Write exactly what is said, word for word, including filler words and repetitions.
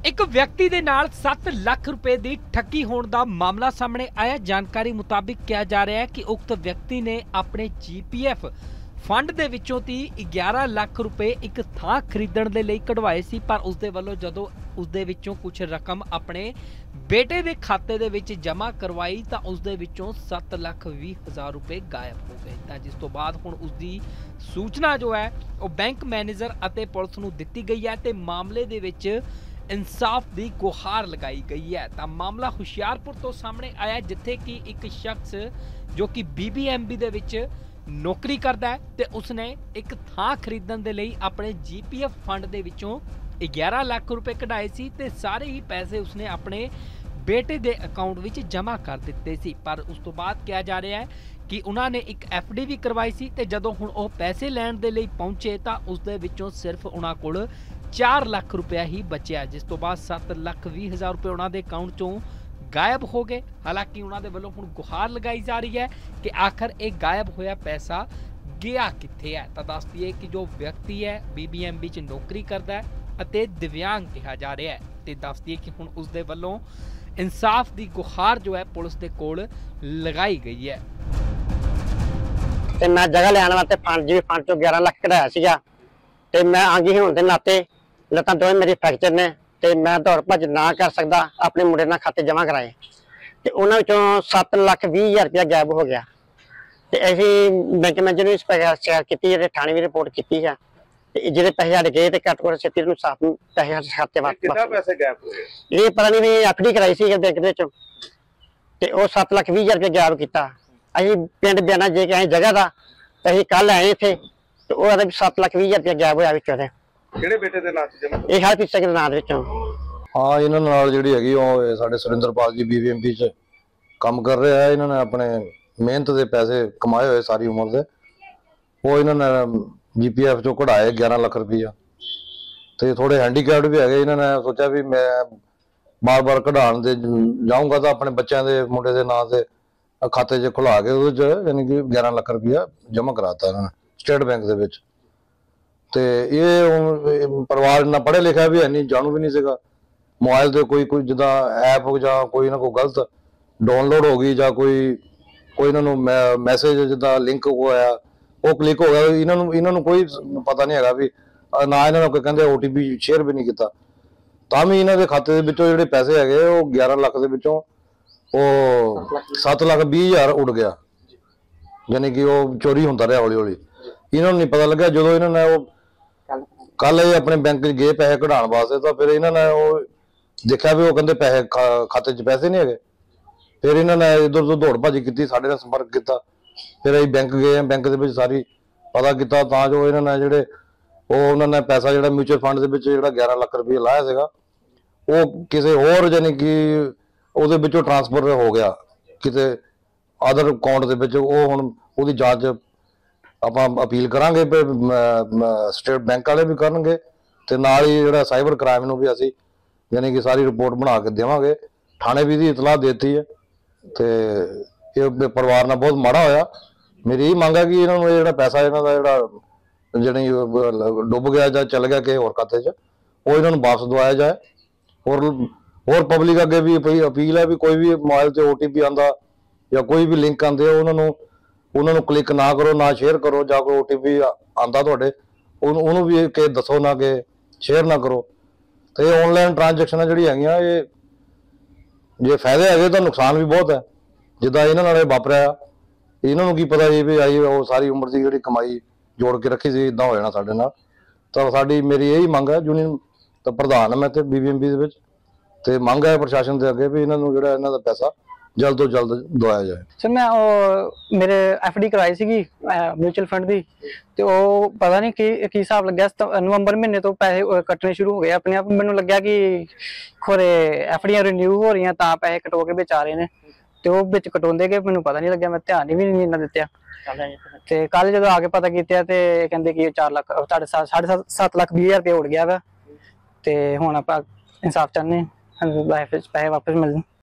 एक व्यक्ति दे नाल सत्त लाख रुपए की ठगी होने का मामला सामने आया। जानकारी मुताबिक कहा जा रहा है कि उक्त व्यक्ति ने अपने जी पी एफ फंड दे विचों ती ग्यारह लाख रुपए एक थां खरीदण दे लई कढवाए सी, पर उसदे वल्लों जदों उसदे विचों कुछ रकम अपने बेटे दे खाते दे विच जमा करवाई तां उसदे विचों सत्त लाख बीस हज़ार रुपए गायब हो गए। तां जिस तो बाद हुण उसदी सूचना जो है वो बैंक मैनेजर अते पुलिस नूं दित्ती गई है ते मामले दे विच इंसाफ की गुहार लगाई गई है। तो मामला हुशियारपुर तो सामने आया, जिथे कि एक शख्स जो कि बी बी एम बी दे विच नौकरी करता है ते उसने एक थां खरीदण दे लई अपने जी पी एफ फंड दे विचों ग्यारह लाख रुपए कढाए सी ते सारे ही पैसे उसने अपने बेटे दे अकाउंट विच जमा कर दिते सी। पर उस तो बाद कहा जा रहा है कि उन्होंने एक एफ डी भी करवाई सी ते जदों हुण ओह पैसे लैण दे लई पहुंचे तां उस दे विचों सिर्फ उन्हां कोल चार लाख रुपया ही बचिया, जिस तो बाद सत्त लाख बीस हज़ार रुपये उन्होंने अकाउंट चों गायब हो गए। हालांकि उन्होंने वालों हुण गुहार लगाई जा रही है कि आखिर एक गायब होया पैसा गया कित्थे है। तो दस दिए कि जो व्यक्ति है बी बी एम बी च नौकरी करता है अते दिव्यांग कहा जा रहा है। तो दस दिए कि हुण उसदे वालों इंसाफ की गुहार जो है पुलिस के कोल लगाई गई है। ते मैं जगह लैण वास्ते फंड जी फंड चों ग्यारह लाख कढाया सीगा ते मैं आंगी होण दे नाते लत्तां दोवें मेरी फ्रैक्चर ने ते मैं दौड़ भज ना कर सकदा, अपने मुंडे नाल खाते जमा कराए ते उन्हां विचों सत्त लाख बीस हज़ार रुपया गायब हो गया। ते असीं बैंक मैनेजर नूं शिकायत कीती है, थाणे भी रिपोर्ट कीती है ते ਜਿਹੜੇ ਪੈਸੇ ਸਾਡੇ ਗਏ ਤੇ ਘੱਟ ਘੱਟ ਛੇਤੀ ਨੂੰ ਸਾਫ ਪੈਸੇ ਖਾਤੇ ਵਾਪਸ। ਕਿੰਨਾ ਪੈਸੇ ਗਾਇਬ ਹੋਏ? ਇਹ ਪਤਾ ਨਹੀਂ ਵੀ ਐਫ ਡੀ ਕਰਾਈ ਸੀ ਬੈਂਕ ਦੇ ਵਿੱਚੋਂ ਤੇ ਉਹ ਸੱਤ ਲੱਖ ਵੀਹ ਹਜ਼ਾਰ ਰੁਪਏ ਗਾਇਬ ਕੀਤਾ। ਅਸੀਂ ਪਿੰਡ ਬਿਆਨਾ ਜੇ ਕੇ ਆਏ ਜਗ੍ਹਾ ਦਾ, ਅਸੀਂ ਕੱਲ ਆਏ ਇੱਥੇ ਤੇ ਉਹ ਆਦਾ ਵੀ ਸੱਤ ਲੱਖ ਵੀਹ ਹਜ਼ਾਰ ਰੁਪਏ ਗਾਇਬ ਹੋਇਆ ਵਿੱਚੋਂ। ਤੇ ਕਿਹੜੇ ਬੇਟੇ ਦੇ ਨਾਂ ਤੇ ਜਮਾ? ਇਹ ਹਰ ਕਿਸੇ ਦੇ ਨਾਂ ਦੇ ਵਿੱਚੋਂ। ਹਾਂ, ਇਹਨਾਂ ਨਾਲ ਜਿਹੜੀ ਹੈਗੀ ਉਹ ਸਾਡੇ ਸੁਰਿੰਦਰਪਾਲ ਜੀ ਬੀ ਬੀ ਐਮ ਬੀ ਚ ਕੰਮ ਕਰ ਰਿਹਾ ਹੈ। ਇਹਨਾਂ ਨੇ ਆਪਣੇ ਮਿਹਨਤ ਦੇ ਪੈਸੇ ਕਮਾਏ ਹੋਏ ਸਾਰੀ ਉਮਰ ਦੇ, ਉਹ ਇਹਨਾਂ ਨੇ ਜੀ ਪੀ ਐਫ ਚੋਂ ਕਢਾਏ ਗਿਆਰਾਂ ਲੱਖ ਰੁਪਈਆ। ਤੇ ਥੋੜੇ ਹੈਂਡੀਕੈਪਡ ਵੀ ਹੈਗੇ, ਇਹਨਾਂ ਨੇ ਸੋਚਿਆ ਵੀ ਮੈਂ ਬਾਰ ਬਾਰ ਕਢਾਉਣ ਦੇ ਜਾਊਂਗਾ ਤਾਂ ਆਪਣੇ ਬੱਚਿਆਂ ਦੇ ਮੁੰਡੇ ਦੇ ਨਾਂ ਤੇ ਖਾਤੇ 'ਚ ਖੁਲਾ ਕੇ ਉਹਦੇ 'ਚ ਯਾਨੀ ਕਿ ਗਿਆਰਾਂ ਲੱਖ ਰੁਪਈਆ ਜਮ੍ਹਾਂ ਕਰਾਤਾ ਇਹਨਾਂ ਨੇ ਸਟੇਟ ਬੈਂਕ ਦੇ ਵਿੱਚ। ਤੇ ਇਹ ਪਰਿਵਾਰ ਇੰਨਾ ਪੜ੍ਹਿਆ ਲਿਖਿਆ ਵੀ ਹੈ ਨਹੀਂ, ਜਾਣੂ ਵੀ ਨਹੀਂ ਸੀਗਾ। ਮੋਬਾਈਲ ਤੇ ਕੋਈ ਕੋਈ ਜਿੱਦਾਂ ਐਪ ਜਾਂ ਕੋਈ ਨਾ ਕੋਈ ਗਲਤ ਡਾਊਨਲੋਡ ਹੋ ਗਈ ਜਾਂ ਕੋਈ ਕੋਈ ਇਹਨਾਂ ਨੂੰ ਮੈਸੇਜ ਜਿੱਦਾਂ ਲਿੰਕ ਹੋਇਆ ਉਹ ਕਲਿੱਕ ਹੋ ਗਿਆ। ਇਹਨਾਂ ਨੂੰ ਇਹਨਾਂ ਨੂੰ ਕੋਈ ਪਤਾ ਨਹੀਂ ਹੈਗਾ ਵੀ ਨਾ ਇਹਨਾਂ ਨੂੰ ਕੋਈ ਕਹਿੰਦੇ ਓ ਟੀ ਪੀ ਸ਼ੇਅਰ ਵੀ ਨਹੀਂ ਕੀਤਾ, ਤਾਂ ਵੀ ਇਹਨਾਂ ਦੇ ਖਾਤੇ ਦੇ ਵਿੱਚੋਂ ਜਿਹੜੇ ਪੈਸੇ ਹੈਗੇ ਉਹ ਗਿਆਰਾਂ ਲੱਖ ਦੇ ਵਿੱਚੋਂ ਉਹ ਸੱਤ ਲੱਖ ਵੀਹ ਹਜ਼ਾਰ ਉੱਡ ਗਿਆ, ਯਾਨੀ ਕਿ ਉਹ ਚੋਰੀ ਹੁੰਦਾ ਰਿਹਾ ਹੌਲੀ ਹੌਲੀ। ਇਹਨਾਂ ਨੂੰ ਨਹੀਂ ਪਤਾ ਲੱਗਿਆ। ਜਦੋਂ ਇਹਨਾਂ ਨੇ ਉਹ ਕੱਲ ਇਹ ਆਪਣੇ ਬੈਂਕ 'ਚ ਗਏ ਪੈਸੇ ਕਢਾਉਣ ਵਾਸਤੇ ਤਾਂ ਫਿਰ ਇਹਨਾਂ ਨੇ ਉਹ ਦੇਖਿਆ ਵੀ ਉਹ ਕਹਿੰਦੇ ਪੈਸੇ ਖਾਤੇ 'ਚ ਪੈਸੇ ਨਹੀਂ ਹੈਗੇ। ਫਿਰ ਇਹਨਾਂ ਨੇ ਇੱਧਰ ਉੱਧਰ ਦੌੜ ਭੱਜ ਕੀਤੀ, ਸਾਡੇ ਨਾਲ ਸੰਪਰਕ ਕੀਤਾ। ਫਿਰ ਅਸੀਂ ਬੈਂਕ ਗਏ, ਬੈਂਕ ਦੇ ਵਿੱਚ ਸਾਰੀ ਪਤਾ ਕੀਤਾ ਤਾਂ ਜੋ ਇਹਨਾਂ ਨੇ ਜਿਹੜੇ ਉਹ ਉਹਨਾਂ ਨੇ ਪੈਸਾ ਜਿਹੜਾ ਮਿਊਚੁਅਲ ਫੰਡ ਦੇ ਵਿੱਚ ਜਿਹੜਾ ਗਿਆਰਾਂ ਲੱਖ ਰੁਪਏ ਲਾਇਆ ਸੀਗਾ ਉਹ ਕਿਸੇ ਹੋਰ ਯਾਨੀ ਕਿ ਉਹਦੇ ਵਿੱਚੋਂ ਟ੍ਰਾਂਸਫਰ ਹੋ ਗਿਆ ਕਿਤੇ ਅਦਰ ਅਕਾਊਂਟ ਦੇ ਵਿੱਚ। ਉਹ ਹੁਣ ਉਹਦੀ ਜਾਂਚ ਆਪਾਂ ਅਪੀਲ ਕਰਾਂਗੇ, ਸਟੇਟ ਬੈਂਕ ਵਾਲੇ ਵੀ ਕਰਨਗੇ ਤੇ ਨਾਲ ਹੀ ਜਿਹੜਾ ਸਾਈਬਰ ਕ੍ਰਾਈਮ ਨੂੰ ਵੀ ਅਸੀਂ ਯਾਨੀ ਕਿ ਸਾਰੀ ਰਿਪੋਰਟ ਬਣਾ ਕੇ ਦੇਵਾਂਗੇ। ਥਾਣੇ ਵੀ ਦੀ ਇਤਲਾਹ ਦਿੱਤੀ ਹੈ ਤੇ ਇਹ ਪਰਿਵਾਰ ਨਾਲ ਬਹੁਤ ਮਾੜਾ ਹੋਇਆ। ਮੇਰੀ ਇਹ ਮੰਗ ਹੈ ਕਿ ਇਹਨਾਂ ਨੂੰ ਜਿਹੜਾ ਪੈਸਾ ਇਹਨਾਂ ਦਾ ਜਿਹੜਾ ਜਿਹੜੀ ਡੁੱਬ ਗਿਆ ਜਾਂ ਚੱਲ ਗਿਆ ਕਿਸੇ ਹੋਰ ਖਾਤੇ 'ਚ ਉਹ ਇਹਨਾਂ ਨੂੰ ਵਾਪਸ ਦਵਾਇਆ ਜਾਏ। ਹੋਰ ਹੋਰ ਪਬਲਿਕ ਅੱਗੇ ਵੀ ਅਪੀਲ ਹੈ ਵੀ ਕੋਈ ਵੀ ਮੋਬਾਈਲ ਤੇ ਓ ਟੀ ਪੀ ਆਉਂਦਾ ਜਾਂ ਕੋਈ ਵੀ ਲਿੰਕ ਆਉਂਦੇ ਉਹਨਾਂ ਨੂੰ ਉਹਨਾਂ ਨੂੰ ਕਲਿੱਕ ਨਾ ਕਰੋ, ਨਾ ਸ਼ੇਅਰ ਕਰੋ। ਜਾਂ ਕੋਈ ਓ ਟੀ ਪੀ ਆਉਂਦਾ ਤੁਹਾਡੇ ਉਹਨੂੰ ਉਹਨੂੰ ਵੀ ਕਿ ਦੱਸੋ ਨਾ ਕਿ ਸ਼ੇਅਰ ਨਾ ਕਰੋ। ਤੇ ਆਨਲਾਈਨ ਟ੍ਰਾਂਜੈਕਸ਼ਨਾਂ ਜਿਹੜੀਆਂ ਹੈਗੀਆਂ ਇਹ ਜੇ ਫਾਇਦੇ ਹੈਗੇ ਤਾਂ ਨੁਕਸਾਨ ਵੀ ਬਹੁਤ ਹੈ। ਜਿੱਦਾਂ ਇਹਨਾਂ ਨਾਲ ਵਾਪਰਿਆ, ਇਹਨਾਂ ਨੂੰ ਕੀ ਪਤਾ ਸੀ ਵੀ ਆਈ ਉਹ ਸਾਰੀ ਉਮਰ ਦੀ ਜਿਹੜੀ ਕਮਾਈ ਜੋੜ ਕੇ ਰੱਖੀ ਸੀ ਇੱਦਾਂ ਹੋ ਜਾਣਾ ਸਾਡੇ ਨਾਲ। ਤਾਂ ਸਾਡੀ ਮੇਰੀ ਇਹੀ ਮੰਗ ਹੈ, ਯੂਨੀਅਨ ਤਾਂ ਪ੍ਰਧਾਨ ਮੈਂ ਤੇ ਬੀ ਬੀ ਐਮ ਬੀ ਦੇ ਵਿੱਚ, ਤੇ ਮੰਗ ਹੈ ਪ੍ਰਸ਼ਾਸਨ ਦੇ ਅੱਗੇ ਵੀ ਇਹਨਾਂ ਨੂੰ ਜਿਹੜਾ ਇਹਨਾਂ ਦਾ ਪੈਸਾ ਜਲਦ ਤੋਂ ਜਲਦ ਦਵਾਇਆ ਜਾਏ। ਸਰ ਮੈਂ ਉਹ ਮੇਰੇ ਐਫ ਡੀ ਕਰਾਈ ਸੀਗੀ ਮਿਊਚੁਅਲ ਫੰਡ ਦੀ ਤੇ ਉਹ ਪਤਾ ਨਹੀਂ ਕੀ ਕੀ ਹਿਸਾਬ ਲੱਗਿਆ ਨਵੰਬਰ ਮਹੀਨੇ ਤੋਂ ਪੈਸੇ ਕੱਟਣੇ ਸ਼ੁਰੂ ਹੋ ਗਏ ਆਪਣੇ ਆਪ। ਮੈਨੂੰ ਲੱਗਿਆ ਕਿ ਖੋਰੇ ਐਫ ਡੀਆਂ ਰਿਨਿਊ ਹੋ ਰਹੀਆਂ ਤਾਂ ਪੈਸੇ ਕਟੋ ਕੇ ਵਿੱਚ ਆ ਰਹੇ ਨੇ ਤੇ ਉਹ ਵਿੱਚ ਕਟਾਉਂਦੇ ਗਏ, ਮੈਨੂੰ ਪਤਾ ਨਹੀਂ ਲੱਗਿਆ। ਮੈਂ ਧਿਆਨ ਹੀ ਵੀ ਨਹੀਂ ਇੰਨਾ ਦਿੱਤਾ ਤੇ ਕੱਲ ਜਦੋਂ ਆ ਕੇ ਪਤਾ ਕੀਤਾ ਤੇ ਕਹਿੰਦੇ ਕਿ ਚਾਰ ਲੱਖ ਸਾਢੇ ਸੱਤ ਸਾਢੇ ਸੱਤ ਲੱਖ ਵੀਹ ਹਜ਼ਾਰ ਰੁਪਏ ਉੱਡ ਗਿਆ ਵਾ। ਤੇ ਹੁਣ ਆਪਾਂ ਇਨਸਾਫ ਚਾਹੁੰਦੇ ਹਾਂ, ਪੈਸੇ ਵਾਪਸ ਮਿਲਣ।